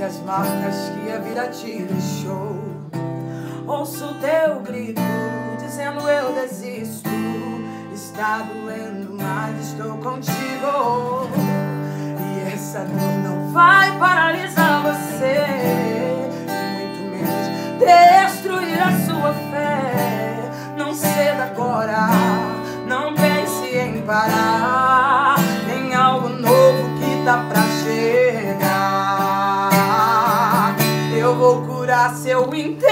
as marcas que a vida te deixou. Ouço teu grito dizendo eu desisto. Está doendo, mas estou contigo. E essa dor não vai paralisar você, muito menos destruir a sua fé. Não ceda agora, não pense em parar. Tem algo novo que tá pra chegar. Eu vou curar seu interior.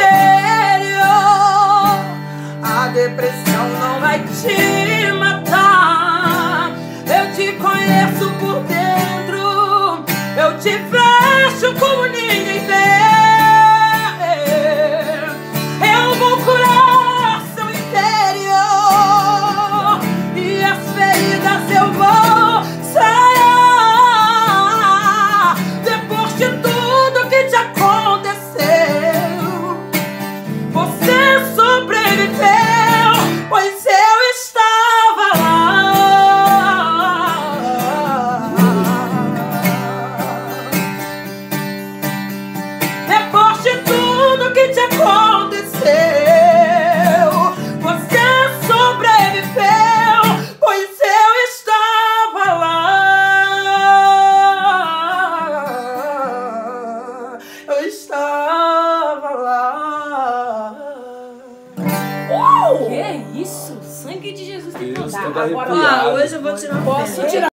A depressão não vai te matar. Eu te conheço por dentro. Eu te vejo como ninguém vê. Eu vou curar seu interior. E as feridas eu vou sarar. Depois de tudo que te aconteceu, você sobreviveu, pois eu estava lá. Depois de tudo que te aconteceu, você sobreviveu, pois eu estava lá. Eu estava lá. Que isso? Sangue de Jesus tem Deus, poder. todo Agora, arrepiado. hoje eu vou tirar. Posso tirar?